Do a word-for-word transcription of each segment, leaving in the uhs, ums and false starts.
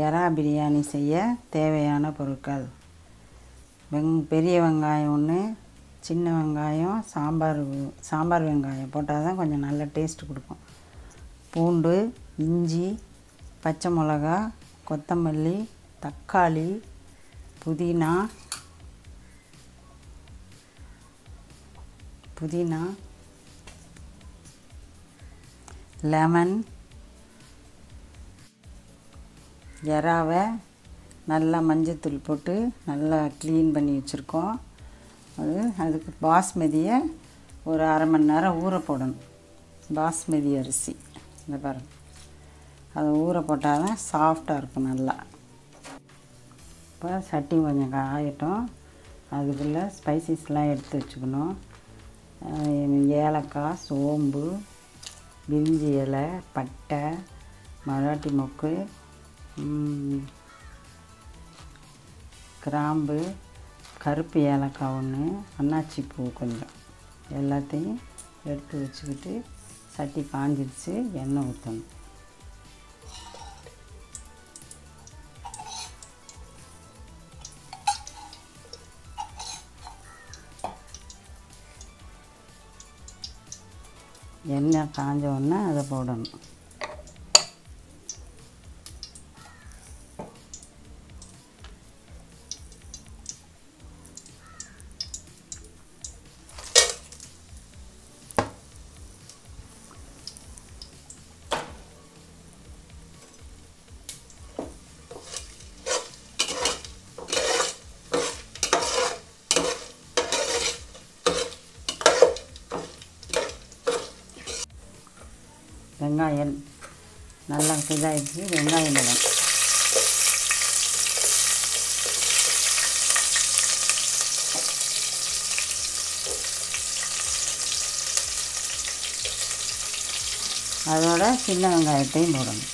எறா பிரியாணி செய்ய தேவையான பொருட்கள்: வெங் பெரிய வெங்காயம் ஒன்று, சின்ன வெங்காயம், சாம்பார் சாம்பார் வெங்காயம் போட்டால் தான் கொஞ்சம் நல்ல டேஸ்ட் கொடுக்கும். பூண்டு, இஞ்சி, பச்சை மிளகா, கொத்தமல்லி, தக்காளி, புதினா புதினா லெமன். எறாவை நல்லா மஞ்சத்தூள் போட்டு நல்லா க்ளீன் பண்ணி வச்சுருக்கோம். அது அதுக்கு பாஸ்மதியை ஒரு அரை மணி நேரம் ஊற போடணும். பாஸ்மதி அரிசி இந்த பாருங்க, அதை ஊற போட்டால் தான் சாஃப்டாக இருக்கும் நல்லா. இப்போ சட்டி கொஞ்சம் காயட்டும். அதுக்குள்ளே ஸ்பைசஸ்லாம் எடுத்து வச்சுக்கணும். ஏலக்காய், சோம்பு, பிரிஞ்சி இலை, பட்டை, மராட்டி மொக்கு, கிராம்பு, கருப்பு ஏலக்காய் ஒன்று, அன்னாச்சி பூ கொஞ்சம், எல்லாத்தையும் எடுத்து வச்சுக்கிட்டு சட்டி காஞ்சிடுச்சு, எண்ணெய் ஊற்றணும். எண்ணெய் காஞ்ச உடனே அதை போடணும். வெங்காயம் நல்லா இதாகிடுச்சு. வெங்காயம் போடணும். அதோட சின்ன வெங்காயத்தையும் போடணும்.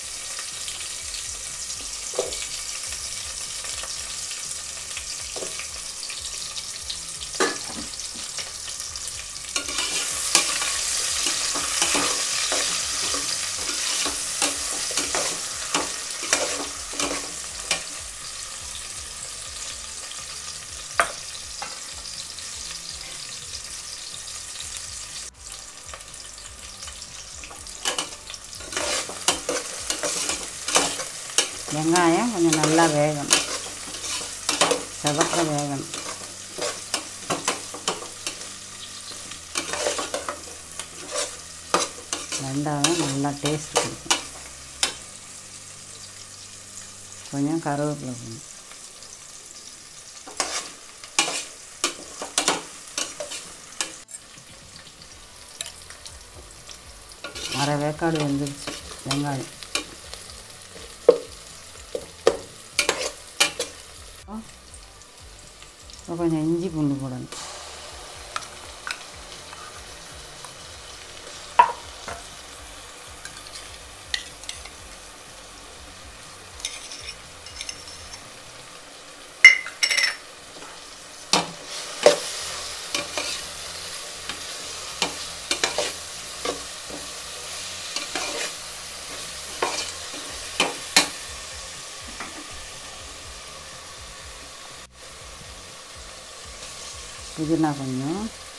வெங்காயம் கொஞ்சம் நல்லா வேகணும், செவக்க வேகணும். வெந்தாலும் நல்லா டேஸ்ட் கொடுக்கும். கொஞ்சம் கருவேப்பிலை போடணும். அரை வேக்காடு வெந்துருச்சு வெங்காயம். இப்போ கொஞ்சம் இஞ்சி பூண்டு போடணும். புதினா கொஞ்சம்,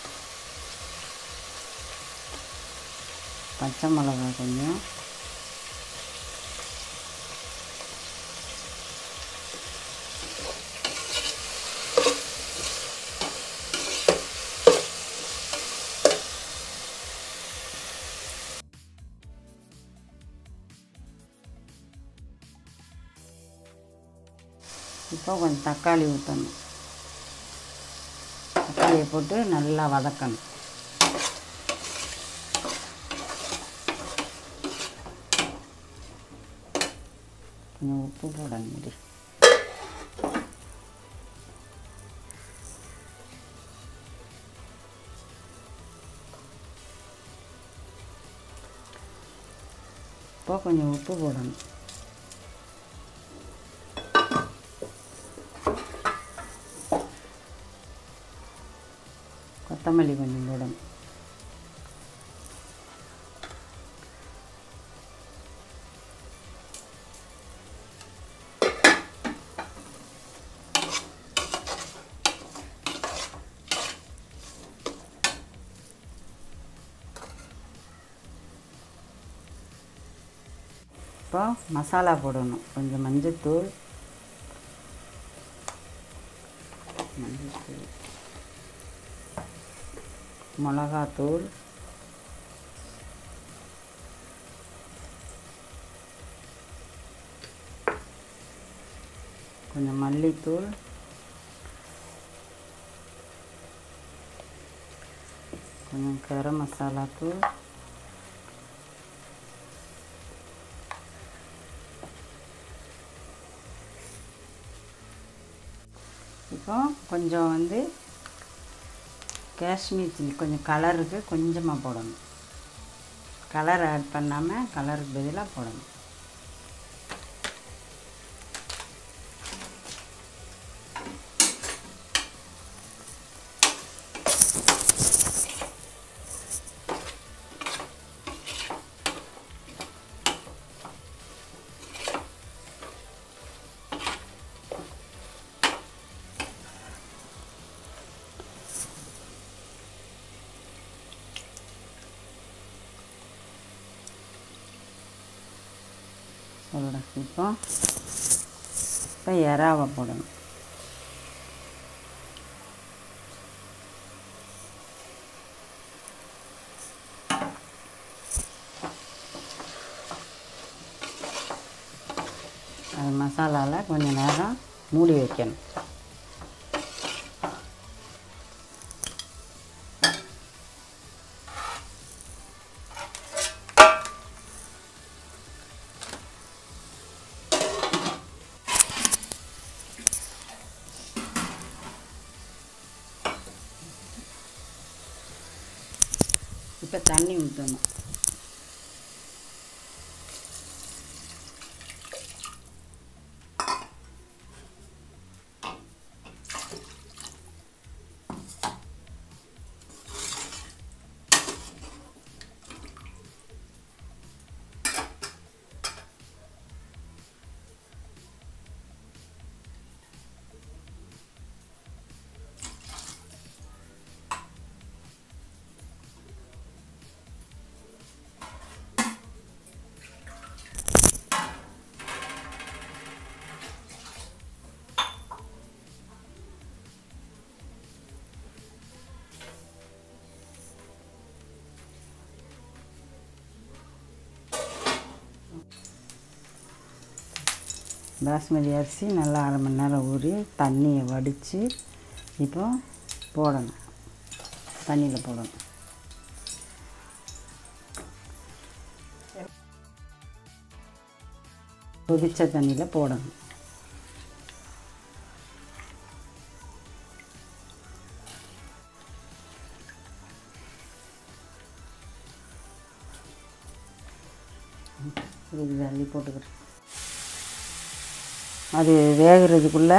பச்சை மிளகா கொஞ்சம், இப்போ கொஞ்சம் தக்காளி ஊற்றணும். தக்காளியை போட்டு நல்லா வதக்கணும். கொஞ்சம் உப்பு போடணும். இப்போ கொஞ்சம் உப்பு போடணும். கொத்தமல்லி கொஞ்சம் போடணும். இப்போ மசாலா போடணும். கொஞ்சம் மஞ்சத்தூள், மஞ்சத்தூள் மிளகாத்தூள், கொஞ்சம் மல்லித்தூள், கொஞ்சம் கரம் மசாலா தூள், இப்போ கொஞ்சம் வந்து காஷ்மீர் சில்லி கொஞ்சம் கலருக்கு கொஞ்சமாக போடணும். கலர் ஆட் பண்ணாமல் கலருக்கு பதிலாக போடணும். சொல்கிறேன். இப்போ இப்போ எறாவை போடணும். அது மசாலாவில் கொஞ்சம் நேரம் மூடி வைக்கணும். இப்போ தண்ணி ஊற்றணும். பாஸ்மதி அரிசி நல்லா அரை மணி நேரம் ஊறி தண்ணியை வடித்து இப்போ போடணும். தண்ணியில் போடணும். கொதித்த தண்ணியில் போடணும். இது அள்ளி போட்டுக்கிறேன். அது வேகிறதுக்குள்ளே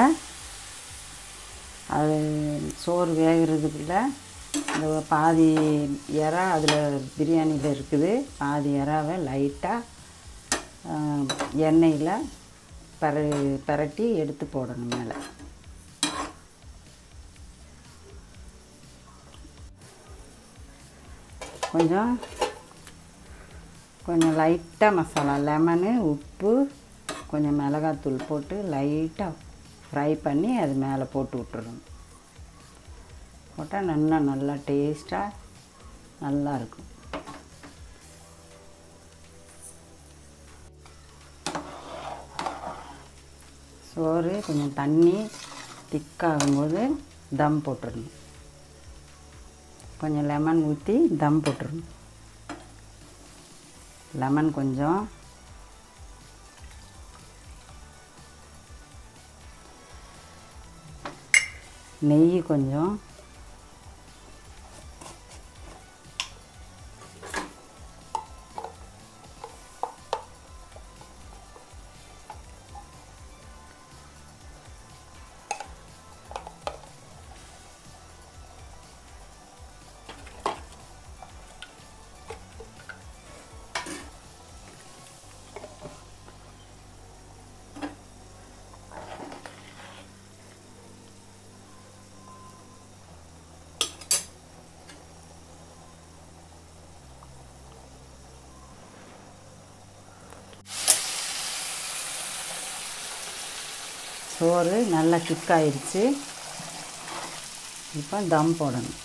அது சோறு வேகிறதுக்குள்ளே அந்த பாதி இறா அதில் பிரியாணியில் இருக்குது. பாதி இறாவை லைட்டாக எண்ணெயில் பர பரட்டி எடுத்து போடணும் மேலே. கொஞ்சம் கொஞ்சம் லைட்டாக மசாலா, லெமனு, உப்பு, கொஞ்சம் மிளகாத்தூள் போட்டு லைட்டாக ஃப்ரை பண்ணி அது மேலே போட்டு விட்டுறணும். போட்டால் நல்லா நல்லா டேஸ்ட்டாக நல்லாயிருக்கும். சோறு கொஞ்சம் தண்ணி திக்காகும்போது தம் போட்டுடணும். கொஞ்சம் லெமன் ஊற்றி தம் போட்டுடணும். லெமன் கொஞ்சம், நெய் கொஞ்சம், சோறு நல்லா திக்காயிருச்சு. இப்போ தம் போடணும்.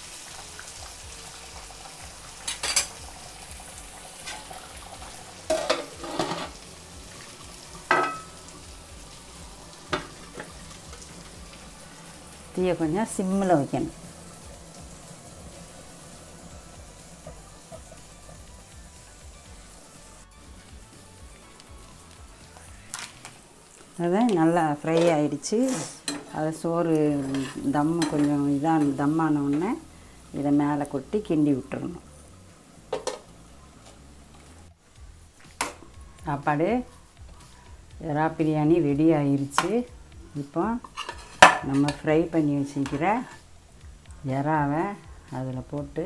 தீயை கொஞ்சம் சிம்மில் வைக்கணும். அதான் நல்லா ஃப்ரை ஆகிடுச்சு. அதை சோறு தம் கொஞ்சம் இதாக தம்மான உடனே இதை மேலே கொட்டி கிண்டி விட்டுறணும். சாப்பாடு எறா பிரியாணி ரெடி ஆகிருச்சு. இப்போ நம்ம ஃப்ரை பண்ணி வச்சுக்கிற எறாவை அதில் போட்டு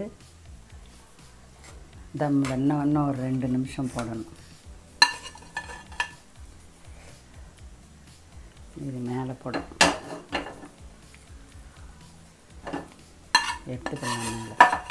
தம் இன்னும் இன்னும் ஒரு ரெண்டு நிமிஷம் போடணும். இது மேலே போடணும். எடுத்துக்கலாம் மேலே.